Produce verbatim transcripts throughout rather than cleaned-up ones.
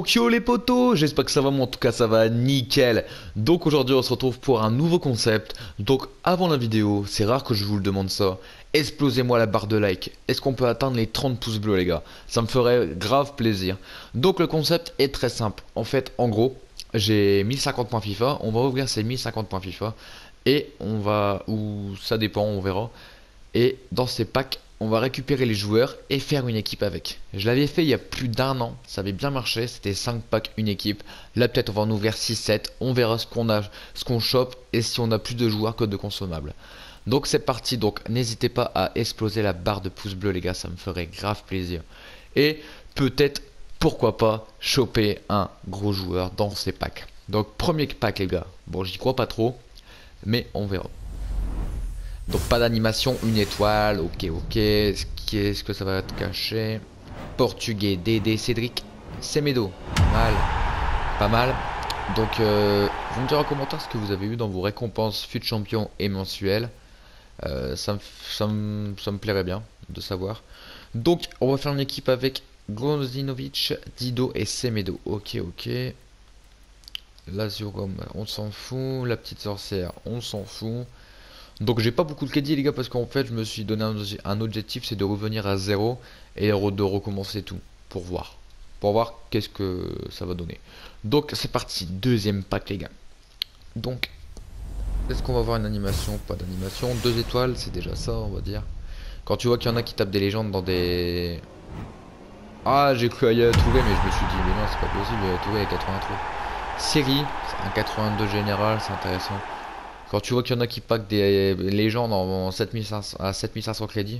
Donc yo les potos, j'espère que ça va, moi en tout cas ça va nickel. Donc aujourd'hui on se retrouve pour un nouveau concept. Donc avant la vidéo, c'est rare que je vous le demande ça, explosez-moi la barre de like. Est-ce qu'on peut atteindre les trente pouces bleus les gars? Ça me ferait grave plaisir. Donc le concept est très simple. En fait en gros, j'ai mille cinquante points FIFA, on va ouvrir ces mille cinquante points FIFA. Et on va, ou ça dépend, on verra. Et dans ces packs, on va récupérer les joueurs et faire une équipe avec. Je l'avais fait il y a plus d'un an, ça avait bien marché, c'était cinq packs, une équipe. Là peut-être on va en ouvrir six sept, on verra ce qu'on a, ce qu'on chope et si on a plus de joueurs que de consommables. Donc c'est parti, donc n'hésitez pas à exploser la barre de pouces bleus les gars, ça me ferait grave plaisir. Et peut-être, pourquoi pas, choper un gros joueur dans ces packs. Donc premier pack les gars, bon j'y crois pas trop, mais on verra. Donc pas d'animation, une étoile, ok ok, qu'est-ce que ça va te cacher? Portugais, Dédé, Cédric, Semedo, mal, pas mal. Donc euh, vous me direz en commentaire ce que vous avez eu dans vos récompenses fut champion et mensuelles. Euh, ça, me, ça, me, ça me plairait bien de savoir. Donc on va faire une équipe avec Grozinovic, Dido et Semedo, ok ok. Lazio Rome, on s'en fout, la petite sorcière, on s'en fout. Donc j'ai pas beaucoup de crédit les gars parce qu'en fait je me suis donné un, un objectif, c'est de revenir à zéro et de recommencer tout pour voir. Pour voir qu'est-ce que ça va donner. Donc c'est parti, deuxième pack les gars. Donc est-ce qu'on va avoir une animation? Pas d'animation, deux étoiles c'est déjà ça on va dire. Quand tu vois qu'il y en a qui tapent des légendes dans des... Ah j'ai cru y trouver mais je me suis dit mais non c'est pas possible, il y a trouvé à quatre-vingt-trois. Série, c'est un quatre-vingt-deux général, c'est intéressant. Quand tu vois qu'il y en a qui packent des légendes en sept mille cinq cents, à sept mille cinq cents crédits,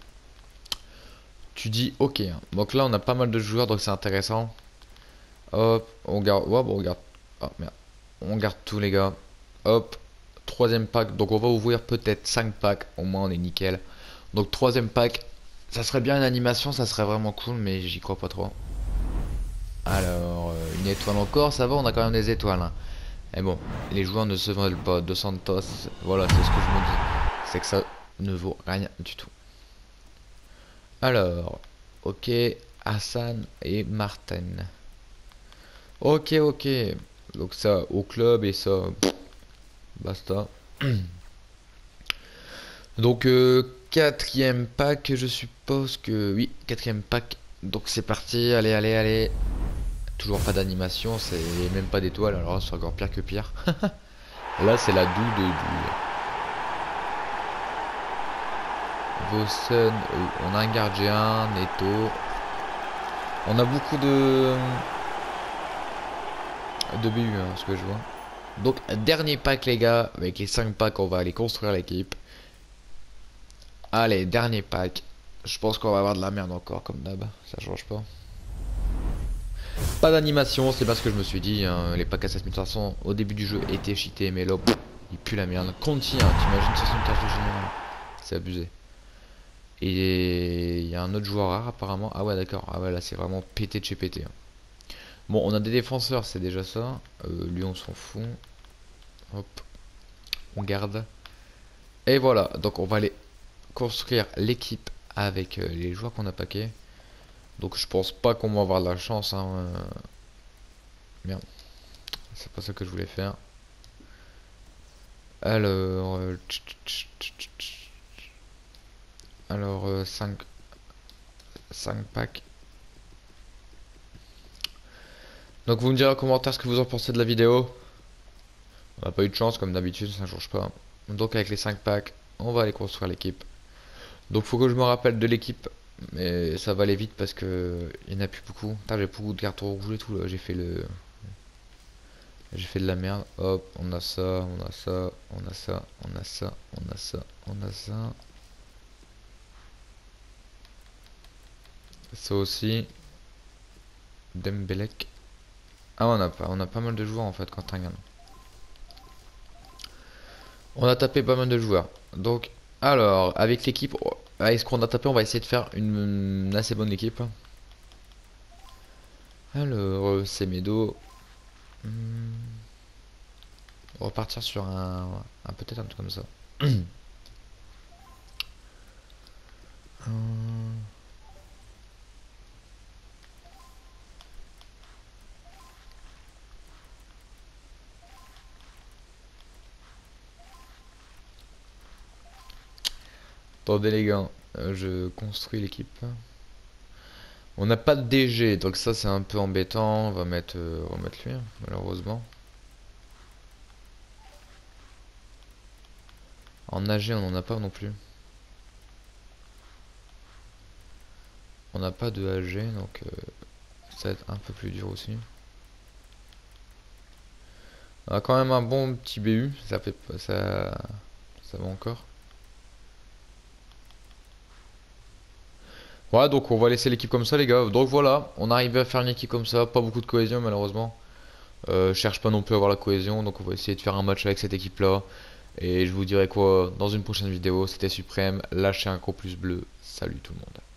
tu dis ok. Donc là on a pas mal de joueurs donc c'est intéressant. Hop, on garde. Ouais, bon, on garde. Oh merde. On garde tous les gars. Hop, troisième pack. Donc on va ouvrir peut-être cinq packs. Au moins on est nickel. Donc troisième pack. Ça serait bien une animation, ça serait vraiment cool, mais j'y crois pas trop. Alors, euh, une étoile encore, ça va, on a quand même des étoiles. Hein. Et bon, les joueurs ne se veulent pas. Dos Santos, voilà, c'est ce que je me dis. C'est que ça ne vaut rien du tout. Alors, ok, Hassan et Martin. Ok, ok. Donc ça au club et ça, pff, basta. Donc euh, quatrième pack, je suppose que oui, quatrième pack. Donc c'est parti, allez, allez, allez. Toujours pas d'animation, c'est même pas d'étoile, alors c'est encore pire que pire. Là c'est la doux de douille. Vossen, euh, on a un gardien, Neto. On a beaucoup de de B U, hein, ce que je vois. Donc dernier pack les gars, avec les cinq packs on va aller construire l'équipe. Allez, dernier pack. Je pense qu'on va avoir de la merde encore comme d'hab, ça change pas. Pas d'animation, c'est pas ce que je me suis dit, hein. Les packs à sept mille trois cents au début du jeu étaient cheatés, mais là, pff, il pue la merde. Conti, hein, t'imagines soixante-quinze de général, c'est abusé. Et il y a un autre joueur rare apparemment. Ah ouais d'accord, ah ouais là c'est vraiment pété de chez pété. Hein. Bon on a des défenseurs, c'est déjà ça. Euh, lui on s'en fout. Hop, on garde. Et voilà, donc on va aller construire l'équipe avec euh, les joueurs qu'on a paqués. Donc je pense pas qu'on va avoir de la chance. Hein. Euh... Merde, c'est pas ça que je voulais faire. Alors, euh... alors euh, cinq packs. Donc vous me direz en commentaire ce que vous en pensez de la vidéo. On n'a pas eu de chance comme d'habitude, ça ne change pas. Donc avec les cinq packs, on va aller construire l'équipe. Donc faut que je me rappelle de l'équipe. Mais ça va aller vite parce que il n'y en a plus beaucoup. J'ai beaucoup de cartons rouges et tout là. J'ai fait le. J'ai fait de la merde. Hop, on a ça, on a ça, on a ça, on a ça, on a ça, on a ça. Ça aussi. Dembélec. Ah on a pas, on a pas mal de joueurs en fait quand on regarde. On a tapé pas mal de joueurs. Donc, alors, avec l'équipe, avec ce qu'on a tapé, on va essayer de faire une, une assez bonne équipe. Alors, euh, Semedo. Hmm. On va partir sur un, un peut-être un truc comme ça. Hum. Attendez les gars, euh, je construis l'équipe. On n'a pas de D G, donc ça c'est un peu embêtant. On va mettre, euh, on va mettre lui, hein, malheureusement. En A G, on n'en a pas non plus. On n'a pas de A G, donc euh, ça va être un peu plus dur aussi. On a quand même un bon petit B U, ça fait ça, ça va encore. Ouais, donc on va laisser l'équipe comme ça les gars. Donc voilà, on arrive à faire une équipe comme ça, pas beaucoup de cohésion malheureusement. Euh, je cherche pas non plus à avoir la cohésion, donc on va essayer de faire un match avec cette équipe là. Et je vous dirai quoi dans une prochaine vidéo. C'était Suprême, lâchez un gros pouce bleu. Salut tout le monde.